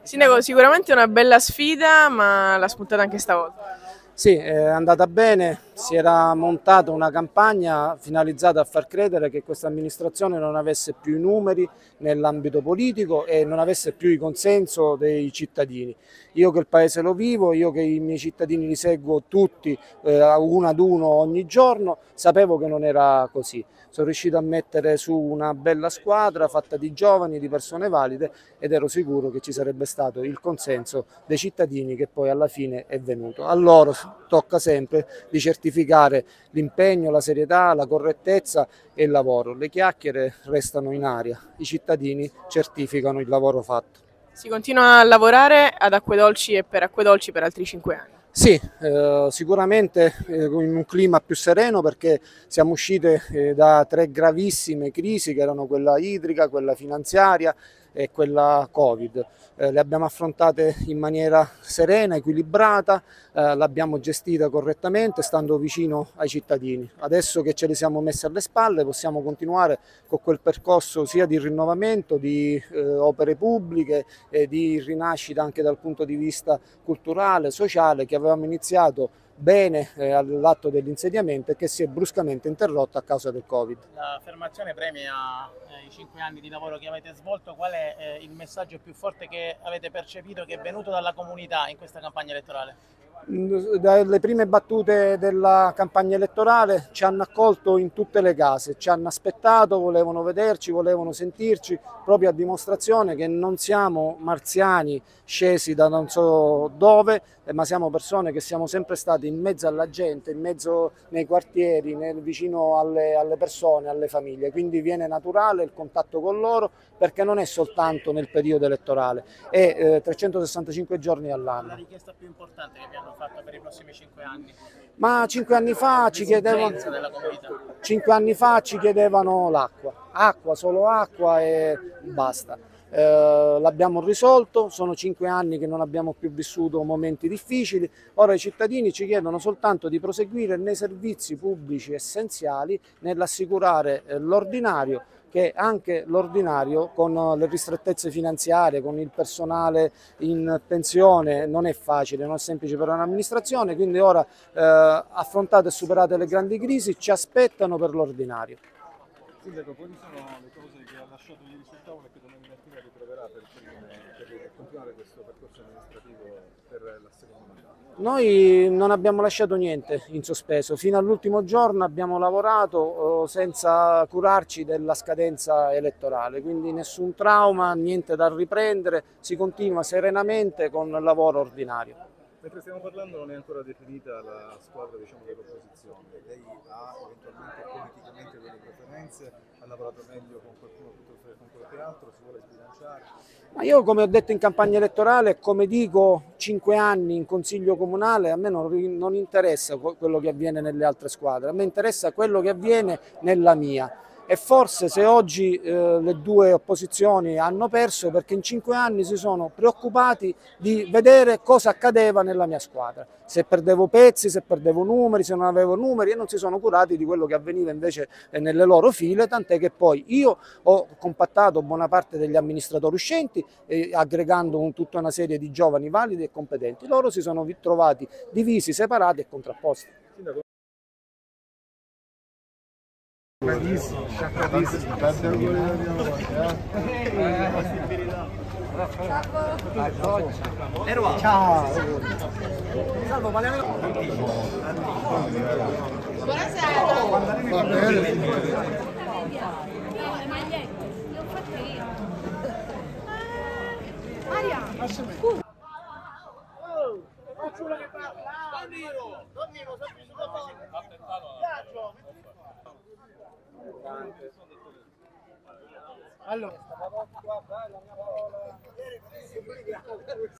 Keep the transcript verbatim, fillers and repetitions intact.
Sindaco, sicuramente una bella sfida, ma l'ha spuntata anche stavolta. Sì, è andata bene, si era montata una campagna finalizzata a far credere che questa amministrazione non avesse più i numeri nell'ambito politico e non avesse più il consenso dei cittadini. Io che il paese lo vivo, io che i miei cittadini li seguo tutti eh, uno ad uno ogni giorno, sapevo che non era così. Sono riuscito a mettere su una bella squadra fatta di giovani, di persone valide ed ero sicuro che ci sarebbe stato il consenso dei cittadini che poi alla fine è venuto. A loro tocca sempre di certificare l'impegno, la serietà, la correttezza e il lavoro. Le chiacchiere restano in aria, i cittadini certificano il lavoro fatto. Si continua a lavorare ad Acquedolci e per Acquedolci per altri cinque anni. Sì, eh, sicuramente eh, in un clima più sereno perché siamo usciti eh, da tre gravissime crisi che erano quella idrica, quella finanziaria e quella Covid. Eh, le abbiamo affrontate in maniera serena, equilibrata, eh, l'abbiamo gestita correttamente stando vicino ai cittadini. Adesso che ce li siamo messi alle spalle possiamo continuare con quel percorso sia di rinnovamento, di eh, opere pubbliche e di rinascita anche dal punto di vista culturale, sociale che avevamo iniziato bene eh, all'atto dell'insediamento e che si è bruscamente interrotto a causa del Covid. L'affermazione premia eh, i cinque anni di lavoro che avete svolto. Qual è eh, il messaggio più forte che avete percepito, che è venuto dalla comunità in questa campagna elettorale? Dalle prime battute della campagna elettorale ci hanno accolto in tutte le case, ci hanno aspettato, volevano vederci, volevano sentirci, proprio a dimostrazione che non siamo marziani scesi da non so dove, ma siamo persone che siamo sempre stati in mezzo alla gente, in mezzo nei quartieri, nel, vicino alle, alle persone, alle famiglie, quindi viene naturale il contatto con loro perché non è soltanto nel periodo elettorale, è eh, trecentosessantacinque giorni all'anno. La richiesta più importante che vi hanno fatto per i prossimi cinque anni? Ma cinque anni fa ci chiedevano, cinque anni fa ci chiedevano l'acqua, acqua, solo acqua e basta. Eh, l'abbiamo risolto, sono cinque anni che non abbiamo più vissuto momenti difficili, ora i cittadini ci chiedono soltanto di proseguire nei servizi pubblici essenziali, nell'assicurare eh, l'ordinario, che anche l'ordinario con le ristrettezze finanziarie, con il personale in pensione non è facile, non è semplice per un'amministrazione, quindi ora eh, affrontate e superate le grandi crisi ci aspettano per l'ordinario. Sindaco, quali sono le cose che ha lasciato ieri sul tavolo e che domani mattina ritroverà per, per continuare questo percorso amministrativo per la seconda metà? Noi non abbiamo lasciato niente in sospeso, fino all'ultimo giorno abbiamo lavorato senza curarci della scadenza elettorale, quindi nessun trauma, niente da riprendere, si continua serenamente con il lavoro ordinario. Mentre stiamo parlando non è ancora definita la squadra, diciamo, dell'opposizione, lei ha eventualmente politicamente delle preferenze, ha lavorato meglio con qualcuno piuttosto che con qualche altro, si vuole sbilanciare? Ma io, come ho detto in campagna elettorale, come dico cinque anni in consiglio comunale, a me non, non interessa quello che avviene nelle altre squadre, a me interessa quello che avviene nella mia. E forse se oggi eh, le due opposizioni hanno perso perché in cinque anni si sono preoccupati di vedere cosa accadeva nella mia squadra, se perdevo pezzi, se perdevo numeri, se non avevo numeri, e non si sono curati di quello che avveniva invece eh, nelle loro file, tant'è che poi io ho compattato buona parte degli amministratori uscenti eh, aggregando un, tutta una serie di giovani validi e competenti. Loro si sono trovati divisi, separati e contrapposti. Sindaco. Bravissimo, bravissimo. Tanti auguri da Dio. Ciao. Salvo, Buonasera. Va bene. Maria, scusa. Allora,